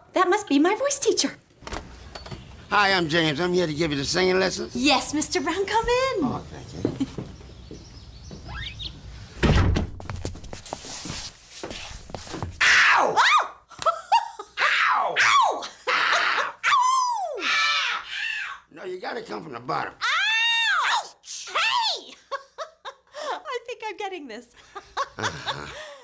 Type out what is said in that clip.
that must be my voice teacher. Hi, I'm James. I'm here to give you the singing lessons. Yes, Mr. Brown, come in. Oh, thank you. Ow! Oh! Ow! Ow! Ow! No, you gotta come from the bottom. Ouch! Hey! I think I'm getting this.